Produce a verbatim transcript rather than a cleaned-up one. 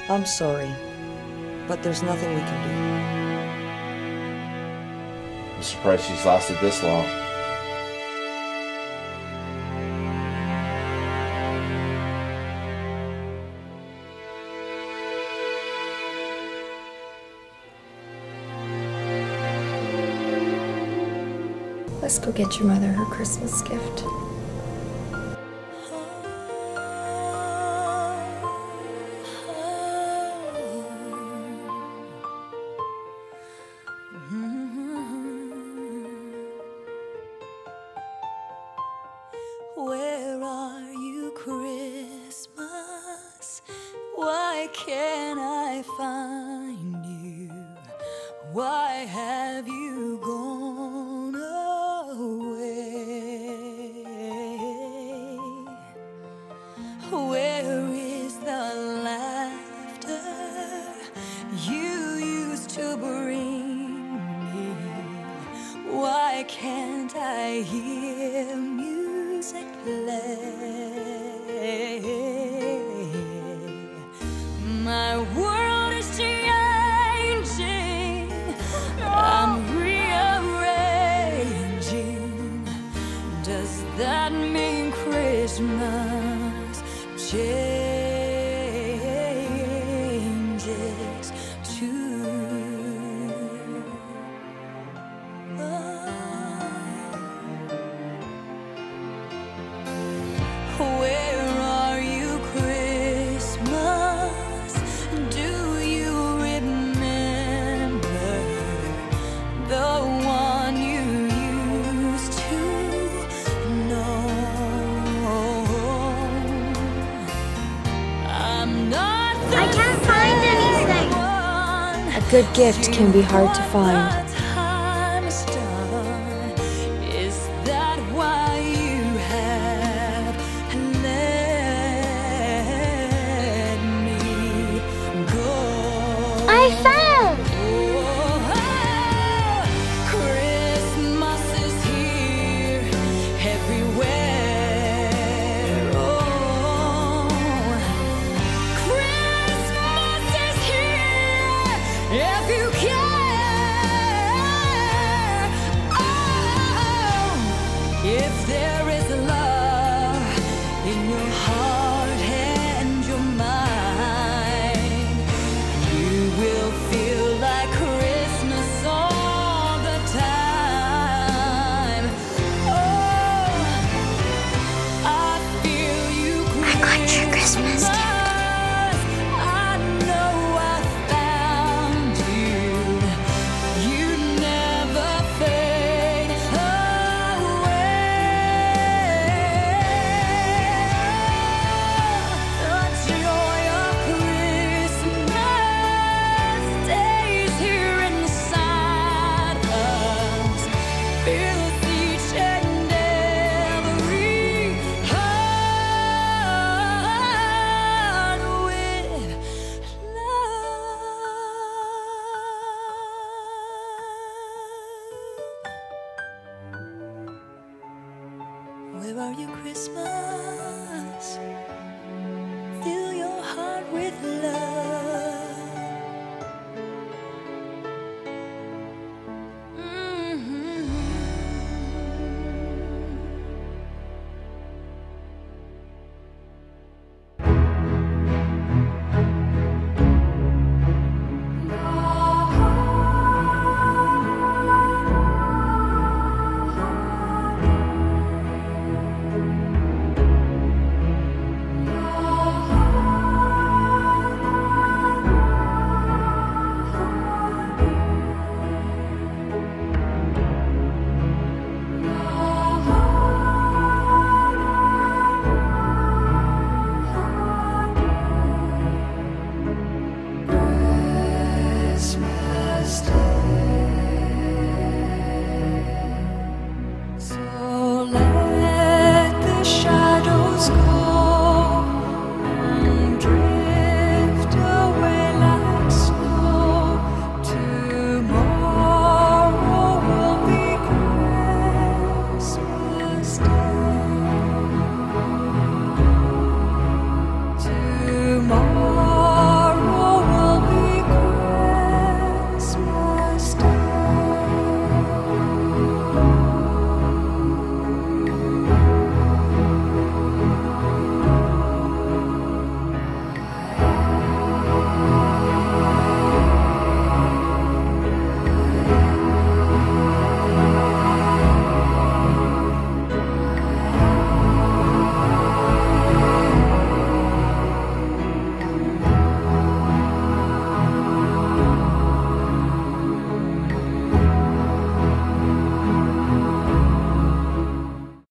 I'm sorry, but there's nothing we can do. I'm surprised she's lasted this long. Let's go get your mother her Christmas gift. Where are you, Christmas? Why can't I find you? Why have you gone away? Where is the laughter you used to bring me? Why can't I hear music play? My world is changing, I'm rearranging. Does that mean Christmas changes too? Where are you, Christmas? Do you remember the one you used to know? I'm not the I can't find anything. one. A good gift can be hard to find. Is that why you have let me go? I found! Oh, Christmas is here everywhere. Oh, Christmas is here if you care. Oh, if there is love in your heart and your mind, you will feel like Christmas all the time. Oh, I feel you, I got your Christmas gift. I know I found you. You never fade away. The joy of Christmas stays here inside us, fills each and every heart with love. Where are you, Christmas? Fill your heart with